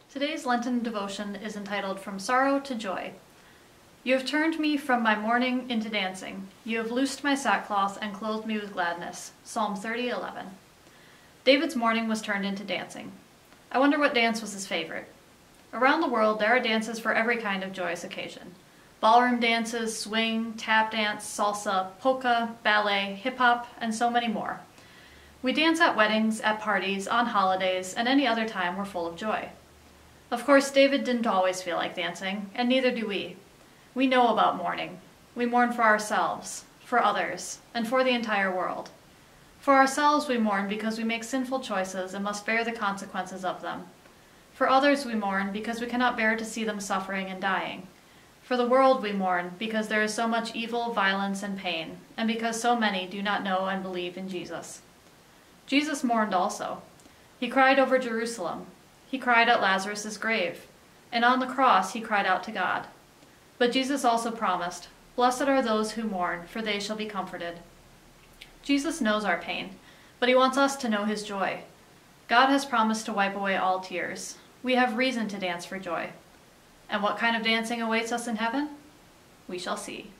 Today's Lenten devotion is entitled From Sorrow to Joy. You have turned me from my mourning into dancing. You have loosed my sackcloth and clothed me with gladness. Psalm 30:11. David's mourning was turned into dancing. I wonder what dance was his favorite. Around the world, there are dances for every kind of joyous occasion. Ballroom dances, swing, tap dance, salsa, polka, ballet, hip-hop, and so many more. We dance at weddings, at parties, on holidays, and any other time we're full of joy. Of course, David didn't always feel like dancing, and neither do we. We know about mourning. We mourn for ourselves, for others, and for the entire world. For ourselves we mourn because we make sinful choices and must bear the consequences of them. For others we mourn because we cannot bear to see them suffering and dying. For the world we mourn because there is so much evil, violence, and pain, and because so many do not know and believe in Jesus. Jesus mourned also. He cried over Jerusalem. He cried at Lazarus' grave, and on the cross he cried out to God. But Jesus also promised, "Blessed are those who mourn, for they shall be comforted." Jesus knows our pain, but he wants us to know his joy. God has promised to wipe away all tears. We have reason to dance for joy. And what kind of dancing awaits us in heaven? We shall see.